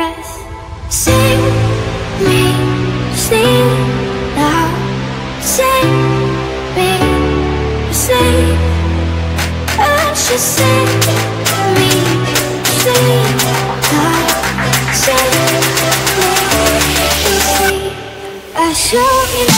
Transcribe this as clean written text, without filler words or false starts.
breath. Sing me sleep now. Sing me sleep. And she sing me sleep now. Sing me sleep. I show you.